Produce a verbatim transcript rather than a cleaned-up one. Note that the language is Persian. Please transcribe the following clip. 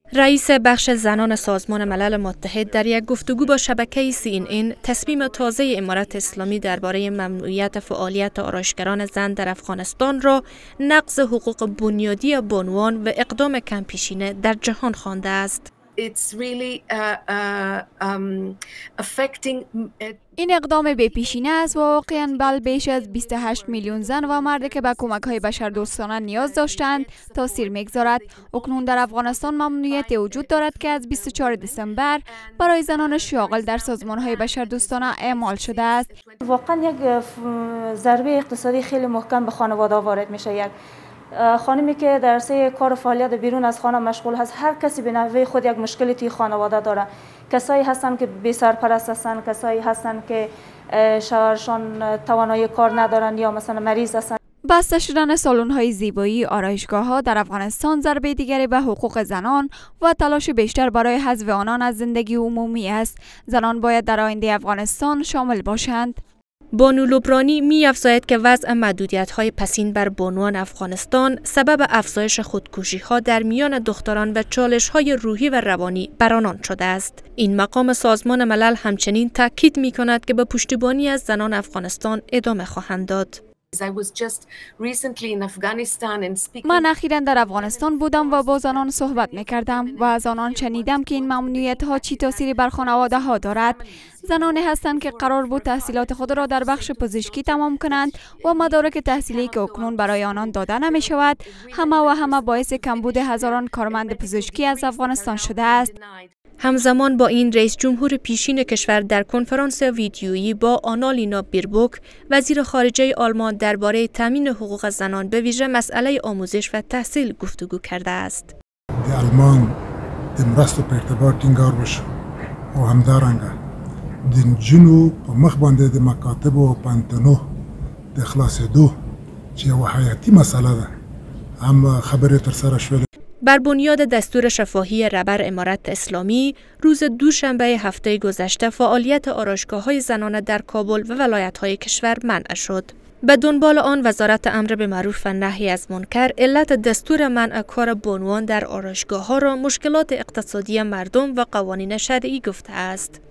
رئیس بخش زنان سازمان ملل متحد در یک گفتگو با شبکه سی ان ان تصمیم تازه امارت اسلامی درباره ممنوعیت فعالیت آرایشگران زن در افغانستان را نقض حقوق بنیادی بانوان و اقدام کم‌پیشینه در جهان خوانده است. It's really, uh, uh, um, affecting... این اقدام بی‌پیشینه است و واقعاً بل بیش از بیست و هشت میلیون زن و مرد که به کمک‌های بشردوستانه نیاز داشتند تاثیر می‌گذارد. اکنون در افغانستان ممنوعیت وجود دارد که از بیست و چهارم دسامبر برای زنان شاغل در سازمان‌های بشردوستانه اعمال شده است. واقعاً یک ضربه اقتصادی خیلی محکم به خانواده وارد میشه. یک خانمی که در سه کار و فعالیت بیرون از خانه مشغول هست، هر کسی به نوبه خود یک مشکلی توی خانواده داره. کسایی هستن که بی سرپرست هستن، کسایی هستن که شوهرشان توانایی کار ندارن یا مثلا مریض هستن. بسته شدن سالن‌های زیبایی آرایشگاه‌ها در افغانستان ضربه دیگری به حقوق زنان و تلاش بیشتر برای حذف آنان از زندگی عمومی است. زنان باید در آینده افغانستان شامل باشند. بانو لبرانی می افزاید که وضع محدودیت‌های پسین بر بانوان افغانستان سبب افزایش خودکشی‌ها در میان دختران و چالش‌های روحی و روانی بر آنان شده است. این مقام سازمان ملل همچنین تاکید می‌کند که به پشتیبانی از زنان افغانستان ادامه خواهند داد. من اخیراً در افغانستان بودم و با زنان صحبت می‌کردم و از آنان شنیدم که این ممنوعیت‌ها چی تأثیری بر خانواده‌ها دارد. زنانی هستند که قرار بود تحصیلات خود را در بخش پزشکی تمام کنند و مدارک تحصیلی که اکنون برای آنان داده نمی‌شود، همه و همه باعث کمبود هزاران کارمند پزشکی از افغانستان شده است. همزمان با این رئیس جمهور پیشین کشور در کنفرانس ویدیویی با آنالینا بیربوک وزیر خارجه آلمان درباره تامین حقوق زنان به ویژه مسئله آموزش و تحصیل گفتگو کرده است. آلمان دمرست و ارتباط ټینګار وشو او همدارنګه د جنو په مخ باندې د مکاتب او پانتنو د خلاصېدو چې یوه حیاتي مسئله ده هم خبرې ترسره شولې. بر بنیاد دستور شفاهی رهبر امارت اسلامی، روز دوشنبه هفته گذشته فعالیت آرایشگاه‌های زنانه در کابل و ولایت‌های کشور منع شد. به دنبال آن وزارت امر به معروف و نهی از منکر علت دستور منع کار بانوان در آرایشگاه‌ها را مشکلات اقتصادی مردم و قوانین شرعی گفته است.